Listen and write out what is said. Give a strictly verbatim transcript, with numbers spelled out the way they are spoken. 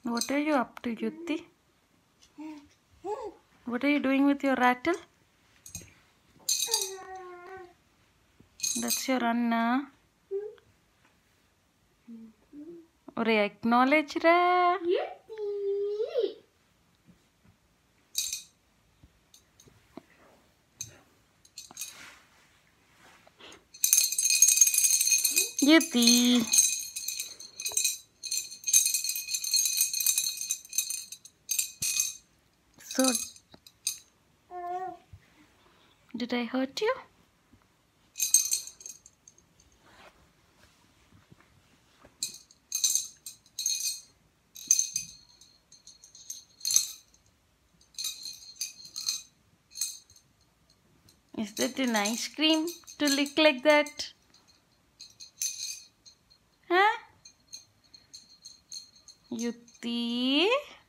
What are you up to, Yuti? What are you doing with your rattle? That's your Anna. Or acknowledge ra. Yuti. So, did I hurt you? Is that an ice cream to lick like that? Huh? Yuti?